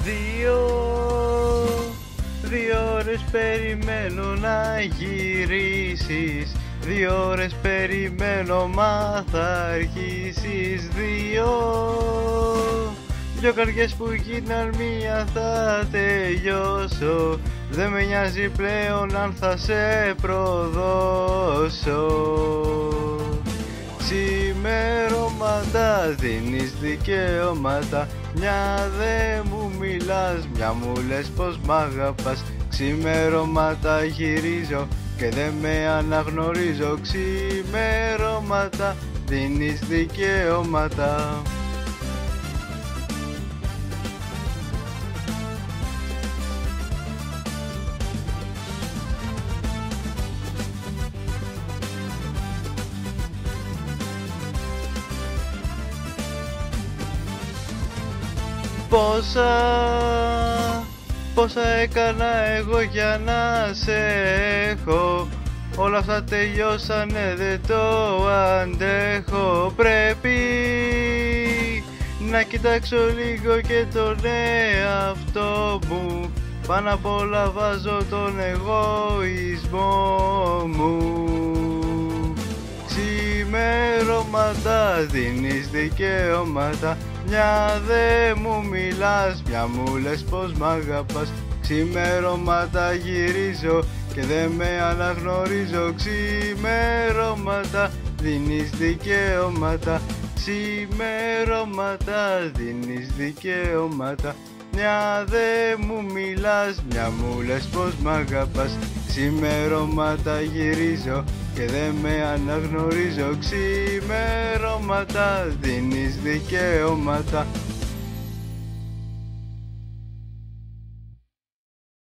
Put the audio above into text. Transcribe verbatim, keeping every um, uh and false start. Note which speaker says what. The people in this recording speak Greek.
Speaker 1: Δύο, δύο ώρες περιμένω να γυρίσεις. Δύο ώρες περιμένω μα θα αρχίσεις. Δύο, δυο καρδιές που γίναν μία θα τελειώσω. Δεν με νοιάζει πλέον αν θα σε προδώσω. Ξημερώματα δίνεις δικαιώματα. Μια δε μου μιλάς, μια μου λες πως μ' αγαπάς. Ξημερώματα γυρίζω και δεν με αναγνωρίζω. Ξημερώματα δίνεις δικαιώματα. Πόσα, πόσα έκανα εγώ για να σε έχω. Όλα αυτά τελειώσανε, δεν το αντέχω. Πρέπει να κοιτάξω λίγο και τον εαυτό μου. Πάνω απ' όλα βάζω τον εγωισμό μου. Ξημερώματα δίνεις δικαιώματα. Μια δε μου μιλάς, μια μου λες πως μ' αγαπάς. Ξημερώματα γυρίζω και δεν με αναγνωρίζω. Ξημερώματα δίνεις δικαιώματα. Ξημερώματα δίνεις δικαιώματα. Μια δε μου μιλάς, μια μου λες πως μ' αγαπάς. Ξημερώματα γυρίζω και δεν με αναγνωρίζω. Ξημερώματα δίνεις δικαιώματα.